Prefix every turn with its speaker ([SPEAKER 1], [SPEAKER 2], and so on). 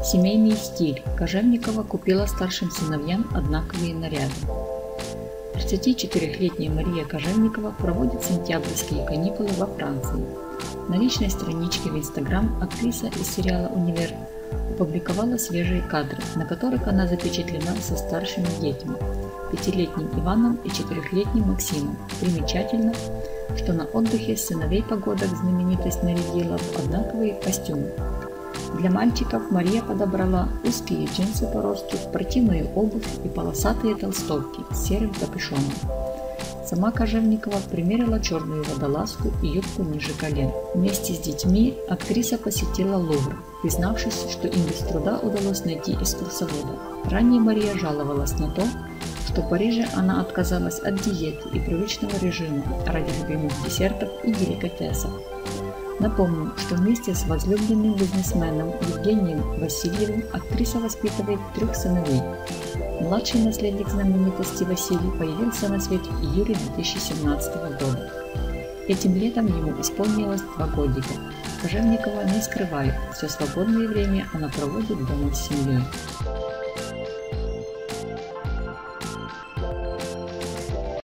[SPEAKER 1] Семейный стиль. Кожевникова купила старшим сыновьям одинаковые наряды. 34-летняя Мария Кожевникова проводит сентябрьские каникулы во Франции. На личной страничке в Instagram актриса из сериала «Универ» опубликовала свежие кадры, на которых она запечатлена со старшими детьми – 5-летним Иваном и 4-летним Максимом. Примечательно, что на отдыхе сыновей погодок знаменитость нарядила в одинаковые костюмы. Для мальчиков Мария подобрала узкие джинсы по росту, спортивную обувь и полосатые толстовки с серым капюшоном. Сама Кожевникова примерила черную водолазку и юбку ниже колен. Вместе с детьми актриса посетила Лувр, признавшись, что им без труда удалось найти экскурсовода. Ранее Мария жаловалась на то, что в Париже она отказалась от диеты и привычного режима ради любимых десертов и деликатесов. Напомню, что вместе с возлюбленным бизнесменом Евгением Васильевым актриса воспитывает 3 сыновей. Младший наследник знаменитости Василий появился на свет в июле 2017 года. Этим летом ему исполнилось 2 годика. Кожевникова не скрывает, все свободное время она проводит дома с семьей.